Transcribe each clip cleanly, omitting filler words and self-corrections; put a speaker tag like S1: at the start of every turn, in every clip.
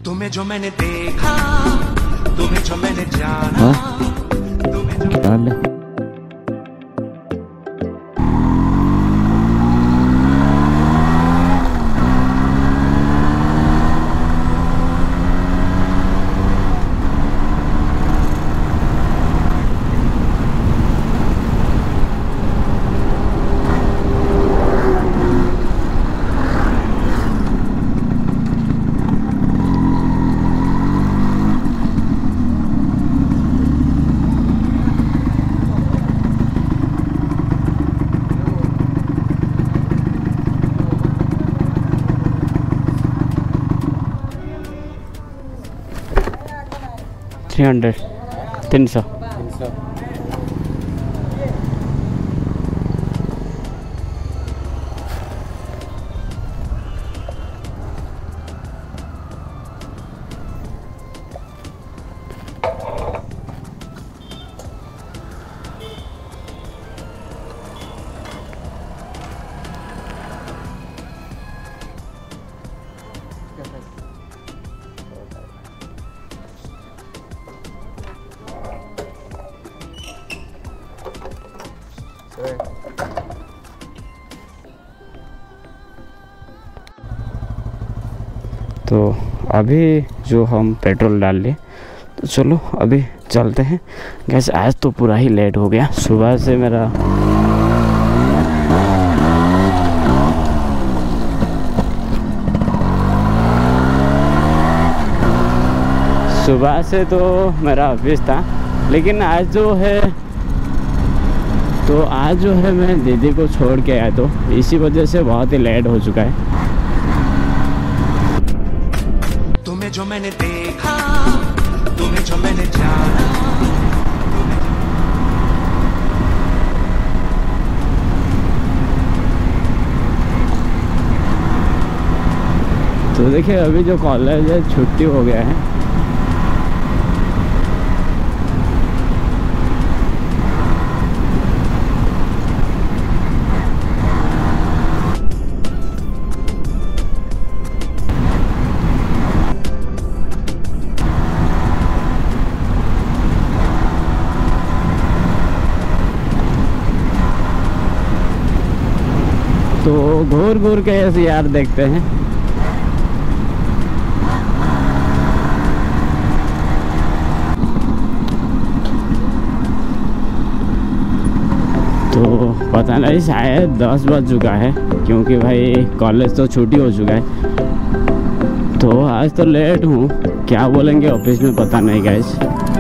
S1: तुम्हें जो मैंने देखा, तुम्हें जो मैंने जाना, तुम्हें जो
S2: तीन सौ। तो अभी जो हम पेट्रोल डाल लिए, तो चलो अभी चलते हैं गैस। आज तो पूरा ही लेट हो गया, सुबह से मेरा ऑफिस था, लेकिन आज जो है मैं दीदी को छोड़ के आया, तो इसी वजह से बहुत ही लेट हो चुका है।
S1: तुम्हें जो मैंने देखा, तुम्हें जो मैंने जाना,
S2: तो देखिए अभी जो कॉलेज है छुट्टी हो गया है, तो घूर घूर के ऐसे यार देखते हैं। तो पता नहीं शायद 10 बज चुका है, क्योंकि भाई कॉलेज तो छुट्टी हो चुका है। तो आज तो लेट हूँ, क्या बोलेंगे ऑफिस में पता नहीं गाइस।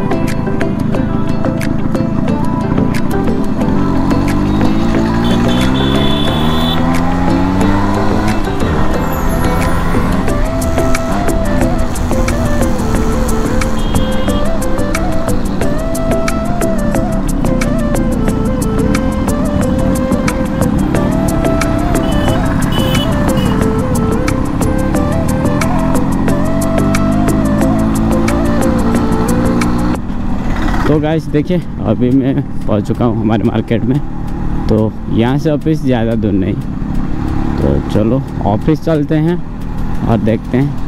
S2: तो गाइस देखिए अभी मैं पहुंच चुका हूं हमारे मार्केट में। तो यहाँ से ऑफिस ज़्यादा दूर नहीं, तो चलो ऑफिस चलते हैं और देखते हैं।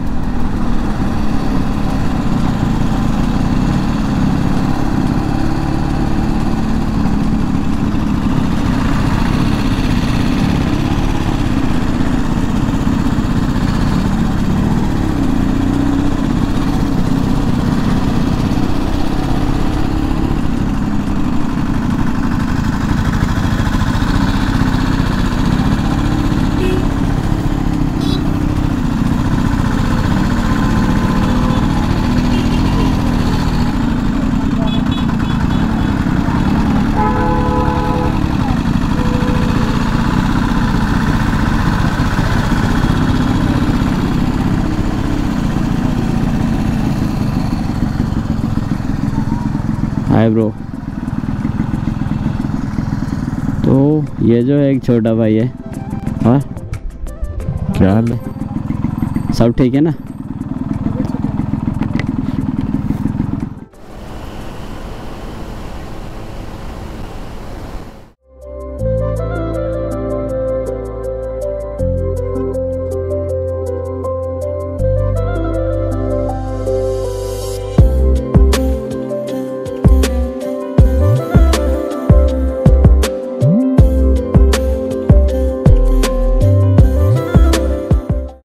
S2: Hi bro. तो ये जो एक छोटा भाई है, हाँ क्या हाल है, सब ठीक है ना?